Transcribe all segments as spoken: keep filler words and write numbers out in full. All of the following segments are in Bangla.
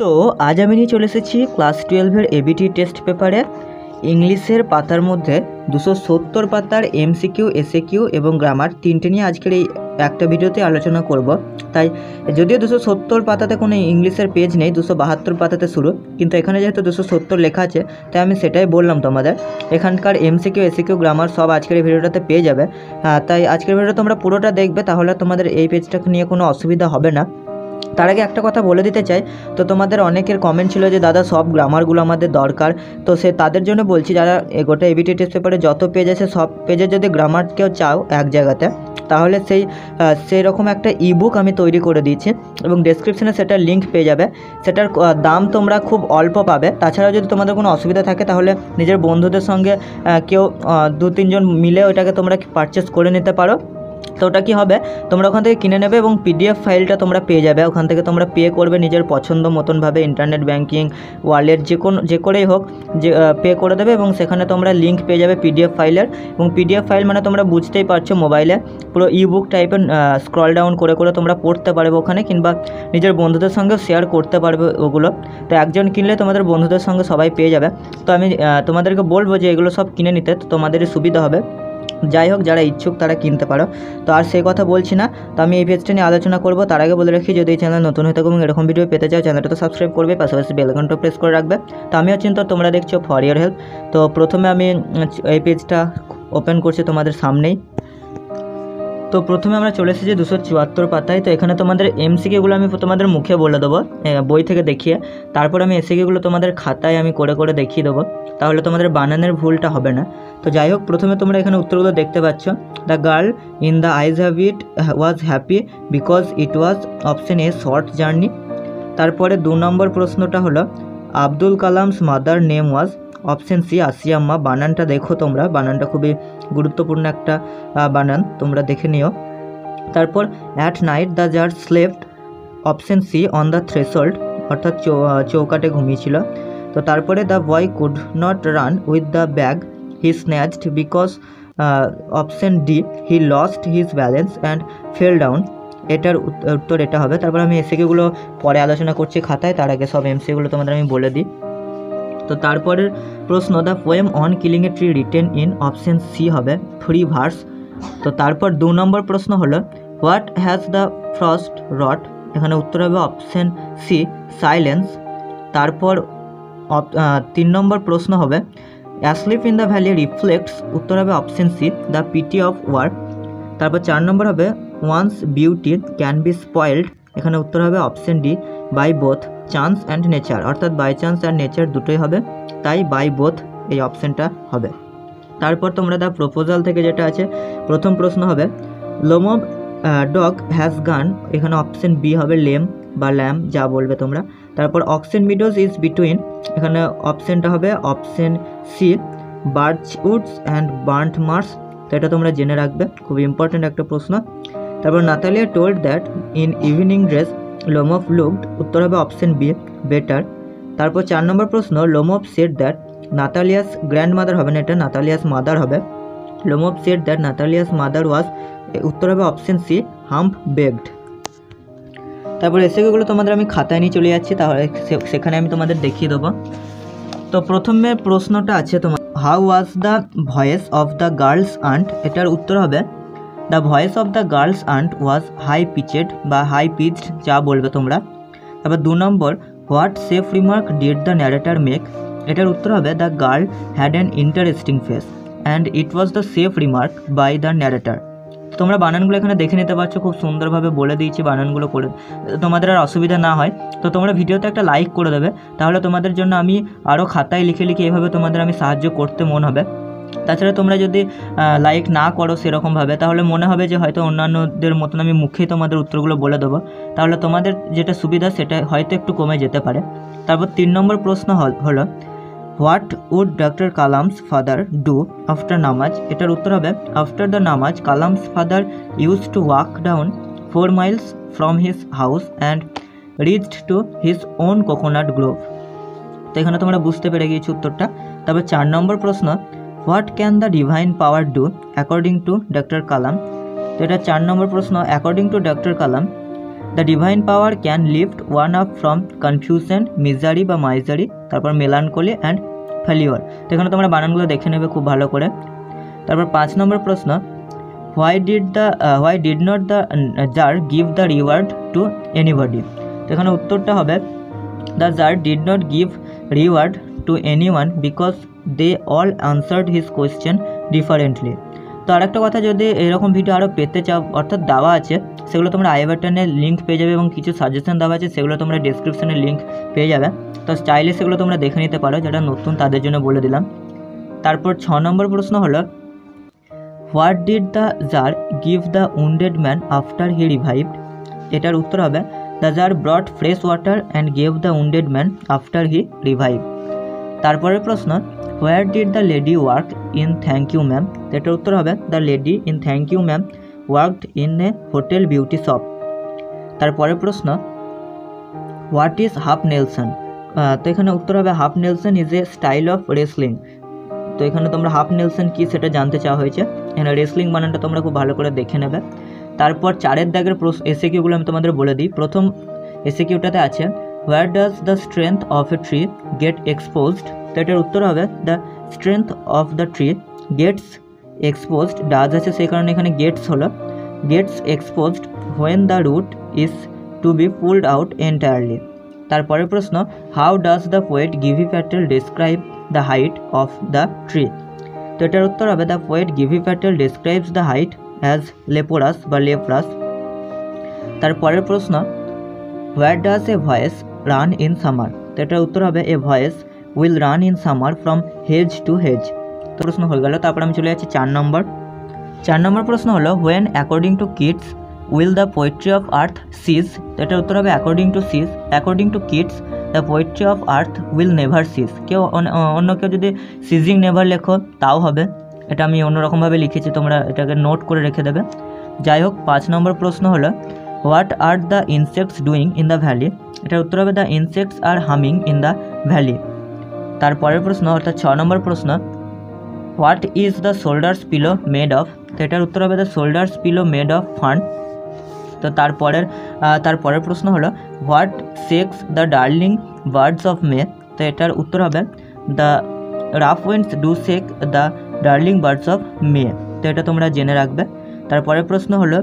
তো আজ আমি নিয়ে চলে এসেছি ক্লাস টুয়েলভের এবিটি টেস্ট পেপারে ইংলিশের পাতার মধ্যে দুশো সত্তর পাতার এমসিকিউ এসএকিউ এবং গ্রামার তিনটে নিয়ে আজকের এই একটা ভিডিওতে আলোচনা করব। তাই যদিও দুশো সত্তর পাতাতে কোনো ইংলিশের পেজ নেই, দুশো বাহাত্তর পাতাতে শুরু, কিন্তু এখানে যেহেতু দুশো সত্তর লেখা আছে তাই আমি সেটাই বললাম তোমাদের। এখানকার এমসিকিউ এসএকিউ গ্রামার সব আজকের এই ভিডিওটাতে পেয়ে যাবে। হ্যাঁ, তাই আজকের ভিডিওটা তোমরা পুরোটা দেখবে, তাহলে তোমাদের এই পেজটাকে নিয়ে কোনো অসুবিধা হবে না। তার আগে একটা কথা বলে দিতে চাই, তো তোমাদের অনেকের কমেন্ট ছিল যে দাদা সব গ্রামারগুলো আমাদের দরকার, তো সে তাদের জন্য বলছি যারা গোটা এবিটি টেস্ট পেপারে যত পেজ আছে সব পেজে যদি গ্রামার কেউ চাও এক জায়গাতে, তাহলে সেই সেই রকম একটা ইবুক আমি তৈরি করে দিয়েছি এবং ডেসক্রিপশনে সেটার লিঙ্ক পেয়ে যাবে। সেটার দাম তোমরা খুব অল্প পাবে। তাছাড়াও যদি তোমাদের কোনো অসুবিধা থাকে তাহলে নিজের বন্ধুদের সঙ্গে কেউ দু তিনজন মিলে ওইটাকে তোমরা পারচেস করে নিতে পারো। তো ওটা কী হবে, তোমরা ওখান থেকে কিনে নেবে এবং পিডিএফ ফাইলটা তোমরা পেয়ে যাবে। ওখান থেকে তোমরা পে করবে নিজের পছন্দ মতনভাবে, ইন্টারনেট ব্যাঙ্কিং, ওয়ালেট, যে কোনো যে করেই হোক, যে পে করে দেবে এবং সেখানে তোমরা লিঙ্ক পেয়ে যাবে পিডিএফ ফাইলের। এবং পিডিএফ ফাইল মানে তোমরা বুঝতেই পারছো, মোবাইলে পুরো ইবুক টাইপের স্ক্রল ডাউন করে করে তোমরা পড়তে পারবে ওখানে, কিংবা নিজের বন্ধুদের সঙ্গে শেয়ার করতে পারবে ওগুলো। তো একজন কিনলে তোমাদের বন্ধুদের সঙ্গে সবাই পেয়ে যাবে। তো আমি তোমাদেরকে বলবো যে এগুলো সব কিনে নিতে, তো তোমাদেরই সুবিধা হবে। যাই হোক, যারা ইচ্ছুক তারা কিনতে পারো। তো আর সেই কথা বলছি না, তো আমি এই পেজটা নিয়ে আলোচনা করব। তার আগে বলে রাখি, যদি এই চ্যানেল নতুন হয়ে থাকো এবং এরকম ভিডিও পেতে চাও, চ্যানেলটা তো সাবস্ক্রাইব করবে, পাশাপাশি বেল আইকনটা প্রেস করে রাখবে। তো আমিও চিন্তা, তোমরা দেখছো ফর ইওর হেল্প। তো প্রথমে আমি এই পেজটা ওপেন করছি তোমাদের সামনেই। তো প্রথমে আমরা চলে এসেছি দুশো চুয়াত্তর পাতায়। তো এখানে তোমাদের এমসিকিউগুলো আমি তোমাদের মুখে বলে দেবো বই থেকে দেখিয়ে, তারপর আমি এসিকিউগুলো তোমাদের খাতায় আমি করে করে দেখিয়ে দেবো, তাহলে তোমাদের বানানের ভুলটা হবে না। তো যাই হোক, প্রথমে তোমরা এখানে উত্তরগুলো দেখতে পাচ্ছ। The girl in the eyes have it was happy because it was option a short journey. তারপরে দু নম্বর প্রশ্নটা হলো Abdul Kalam's mother name was option C Ashiamma. বানানটা দেখো তোমরা, বানানটা খুবই গুরুত্বপূর্ণ একটা বানান, তোমরা দেখে নিও। তারপর অ্যাট নাইট দ্য জার্জ slept option C on the threshold, অর্থাৎ চৌকাটে ঘুমিয়েছিল। তো তারপরে the boy could not run with the bag he snatched because option D he lost his balance and fell down. এটার উত্তর এটা হবে। তারপর আমি এসিকিউগুলো পরে আলোচনা করছি খাতায়, তার আগে সব এমসিকিউগুলো তোমাদের আমি বলে দিই। তো তারপরের প্রশ্ন the poem on killing a tree written in option C হবে ফ্রি ভার্স। তো তারপর দু নম্বর প্রশ্ন হলো what has the frost wrought, এখানে উত্তর হবে অপশন সি সাইলেন্স। তারপর তিন নম্বর প্রশ্ন হবে asleep in the valley reflects, উত্তর হবে option C the pity of war. তারপর চার নম্বর হবে once beauty can be spoiled, এখানে উত্তর হবে option D by both chance and nature, অর্থাৎ বাই চান্স অ্যান্ড নেচার দুটোই হবে, তাই বাই বোথ এই অপশানটা হবে। তারপর তোমরা দ্য প্রপোজাল থেকে যেটা আছে, প্রথম প্রশ্ন হবে লোম অফ ডগ হ্যাজ গান, এখানে অপশন বি হবে লেম বা ল্যাম, যা বলবে তোমরা। তারপর অক্সেন মিডোজ ইজ বিটুইন, এখানে অপশানটা হবে option C birch woods and burnt marsh. তো এটা তোমরা জেনে রাখবে, খুব ইম্পর্ট্যান্ট একটা প্রশ্ন। তারপর Natalia told that in evening dress Lomov looked, উত্তর হবে অপশন বি বেটার। তারপর চার নম্বর প্রশ্ন Lomov said that Natalia's grandmother হবে না, এটা নাতালিয়াস মাদার হবে। Lomov said that Natalia's mother was, উত্তর হবে অপশন সি হাম্প বেগড। তারপর এসএকিউগুলো তোমাদের আমি খাতায় নিয়ে চলে যাচ্ছি, তাহলে সেখানে আমি তোমাদের দেখিয়ে দেবো। তো প্রথমে প্রশ্নটা আছে তোমার how was the voice of the girl's aunt, এটার উত্তর হবে the voice of the girl's aunt was high pitched বা হাই পিচড, যা বলবে তোমরা। তারপর দু নম্বর what safe remark did the narrator make, এটার উত্তর হবে the girl had an interesting face and it was the safe remark by the narrator. তোমরা বানানগুলো এখানে দেখে নিতে পারছো, খুব সুন্দরভাবে বলে দিয়েছি বানানগুলো করে, তোমাদের আর অসুবিধা না হয়। তো তোমরা ভিডিওতে একটা লাইক করে দেবে, তাহলে তোমাদের জন্য আমি আরও খাতায় লিখে লিখে এভাবে তোমাদের আমি সাহায্য করতে মন হবে। তাছাড়া তোমরা যদি লাইক না করো সেরকমভাবে, তাহলে মনে হবে যে হয়তো অন্যান্যদের মতন আমি মুখেই তোমাদের উত্তরগুলো বলে দেবো, তাহলে তোমাদের যেটা সুবিধা সেটা হয়তো একটু কমে যেতে পারে। তারপর তিন নম্বর প্রশ্ন হলো what would doctor Kalam's father do after namaz, এটার উত্তর হবে after the namaz Kalam's father use to walk down four miles from his house and reached to his own coconut grove. তো এখানে তোমরা বুঝতে পেরে গিয়েছো উত্তরটা। তারপর চার নম্বর প্রশ্ন what can the divine power do according to doctor Kalam, তো এটা চার নম্বর প্রশ্ন। According to doctor Kalam the divine power can lift one up from confusion, misery বা মাইজারি, তারপর মেলানকলি অ্যান্ড ফেলিওর। তো এখানে তোমরা বানানগুলো দেখে নেবে খুব ভালো করে। তারপর পাঁচ নম্বর প্রশ্ন, why did the why did not the tsar give the reward to anybody. তো এখানে উত্তরটা হবে the tsar did not give reward to anyone because they all answered his question differently. তো আরেকটা কথা, যদি এরকম ভিডিও আরও পেতে চাও, অর্থাৎ দেওয়া আছে, সেগুলো তোমরা আই বাটনের লিঙ্ক পেয়ে যাবে এবং কিছু সাজেশন দেওয়া আছে, সেগুলো তোমরা ডিসক্রিপশনের লিঙ্ক পেয়ে যাবে। তো চাইলে সেগুলো তোমরা দেখে নিতে পারো, যারা নতুন তাদের জন্য বলে দিলাম। তারপর ছ নম্বর প্রশ্ন হলো, what did the tsar give the wounded man after he revived. এটার উত্তর হবে the tsar brought fresh water and gave the wounded man after he revive. তারপরের প্রশ্ন, where did the lady work in thank you ma'am. এটার উত্তর হবে the lady in thank you ma'am worked in a hotel beauty shop. তারপরের প্রশ্ন, হোয়াট ইজ হাফ নেলসন। তো এখানে উত্তর হবে half Nelson is a style of wrestling. তো এখানে তোমরা হাফ নেলসন কী সেটা জানতে চাওয়া হয়েছে। এখানে রেসলিং বানানটা তোমরা খুব ভালো করে দেখে নেবে। তারপর চারের দাগের এসে কিউগুলো আমি তোমাদের বলে দিই। প্রথম এসে কিউটাতে আছে, where does the strength of a tree get exposed. তো এটার উত্তর হবে the strength of the tree gets exposed, does আছে সেই কারণে এখানে গেটস হলো, gets exposed when the root is to be pulled out entirely. তারপরের প্রশ্ন, how does the poet Gieve Patel describe the height of the tree. তো এটার উত্তর হবে the poet Gieve Patel describes the height as leprous বা লেপ্রাস। তারপরের প্রশ্ন, where does a voice run in summer. তো এটার উত্তর হবে a voice will run in summer from hedge to hedge. তো প্রশ্ন হয়ে গেল। তারপর আমি চলে যাচ্ছি চার নম্বর। চার নম্বর প্রশ্ন হলো, when according to kids will the poetry of earth cease. তো এটার উত্তর হবে according to cease according to kids the poetry of earth will never cease. কেউ অন্য কেউ যদি সিজিং নেভার লেখো তাও হবে, এটা আমি অন্যরকমভাবে লিখেছি, তোমরা এটাকে নোট করে রেখে দেবে। যাই হোক, পাঁচ নম্বর প্রশ্ন হলো, what are the insects doing in the valley. এটার উত্তর হবে the insects are humming in the valley. তারপরের প্রশ্ন অর্থাৎ ছ নম্বর প্রশ্ন, what is the soldier's pillow made of. তো এটার উত্তর হবে the soldier's pillow made of fern. তো তারপরের তারপরের প্রশ্ন হলো, what shakes the darling birds of May. তো এটার উত্তর হবে the rough winds do shake the darling birds of May. তো এটা তোমরা জেনে রাখবে। তারপরের প্রশ্ন হলো,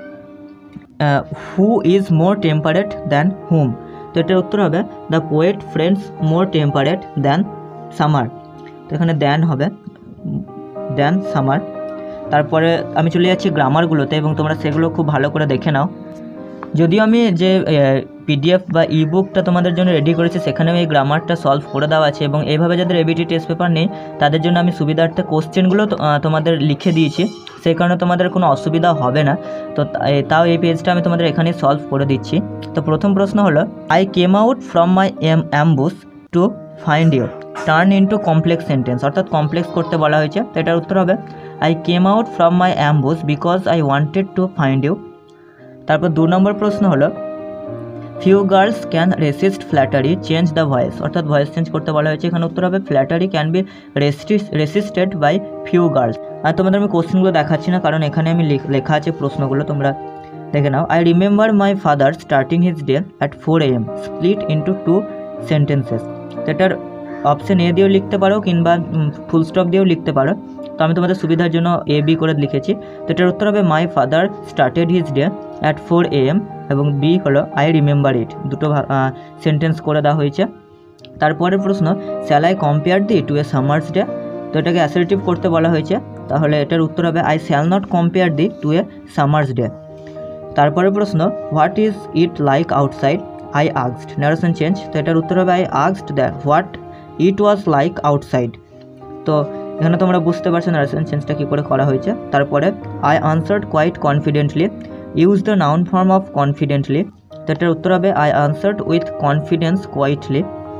who is more temperate than whom. তো এটার উত্তর হবে the poet friend's more temperate than summer. তো এখানে দ্যান হবে দ্যান সামার। তারপরে আমি চলে যাচ্ছি গ্রামারগুলোতে এবং তোমরা সেগুলো খুব ভালো করে দেখে নাও। যদিও আমি যে পিডিএফ বা ই বুকটা তোমাদের জন্য রেডি করেছি সেখানেও এই গ্রামারটা সলভ করে দেওয়া আছে এবং এইভাবে যাদের এবিটি টেস্ট পেপার নেই তাদের জন্য আমি সুবিধার্থে কোশ্চেনগুলো তোমাদের লিখে দিয়েছি, সেই কারণে তোমাদের কোনো অসুবিধা হবে না। তো তাও এই পেজটা আমি তোমাদের এখানে সলভ করে দিচ্ছি। তো প্রথম প্রশ্ন হলো, I came out from my em ambush to find you turn into complex sentence, অর্থাৎ কমপ্লেক্স করতে বলা হয়েছে। তো এটার উত্তর হবে I came out from my ambush because I wanted to find you. তারপর দু নম্বর প্রশ্ন হলো, few girls can resist flattery change the voice, অর্থাৎ ভয়েস চেঞ্জ করতে বলা হয়েছে। এখানে উত্তর হবে flattery can be resisted by few girls. আর তোমাদের আমি কোশ্চেনগুলো দেখাচ্ছি না কারণ এখানে আমি লেখা আছে প্রশ্নগুলো, তোমরা দেখে নাও। I remember my father starting his day at four A M split into two sentences. তো এটার অপশন এ দিয়েও লিখতে পারো কিংবা ফুল স্টপ দিয়েও লিখতে পারো, তো আমি তোমাদের সুবিধার জন্য এ বি করে লিখেছি। তো এটার উত্তর হবে my father started his day at four A M এবং বি হলো আই রিমেম্বার ইট, দুটো সেন্টেন্স করে দেওয়া হয়েছে। তারপরের প্রশ্ন, shall I compare thee to a summer's day. তো এটাকে অ্যাসার্টিভ করতে বলা হয়েছে, তাহলে এটার উত্তর হবে I shall not compare thee to a summer's day. তারপরের প্রশ্ন, what is it like outside I asked, narration change. তো এটার উত্তর হবে I asked that what it was like outside. তো এখানে তোমরা বুঝতে পারছো ন্যারেশন চেঞ্জটা কী করে করা হয়েছে। তারপরে I answered quite confidently, use the noun form of confidently. তো এটার উত্তর হবে I answered with confidence quietly,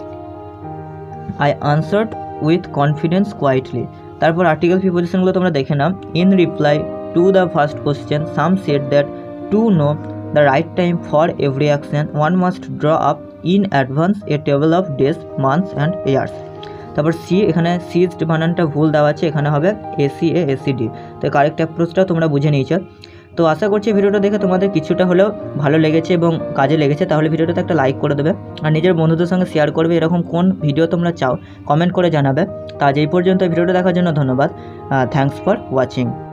I answered with confidence quietly. তারপর আর্টিকেল প্রিপোজিশনগুলো তোমরা দেখে নাও। In reply to the first question some said that to know the right time for every action one must draw up in advance a table of days months and years. তারপর সি, এখানে সিজড বানানটা ভুল দেওয়া আছে, এখানে হবে এসি এ এসিডি। তো কারেক্ট অ্যাপ্রোচটা তোমরা বুঝে নিয়েছো। তো আশা করছি ভিডিওটা দেখে তোমাদের কিছুটা হলেও ভালো লেগেছে এবং কাজে লেগেছে। তাহলে ভিডিওটাতে একটা লাইক করে দেবে আর নিজের বন্ধুদের সঙ্গে শেয়ার করবে। এরকম কোন ভিডিও তোমরা চাও কমেন্ট করে জানাবে। তো আজ এই পর্যন্ত ভিডিওটা দেখার জন্য ধন্যবাদ। Thanks for watching.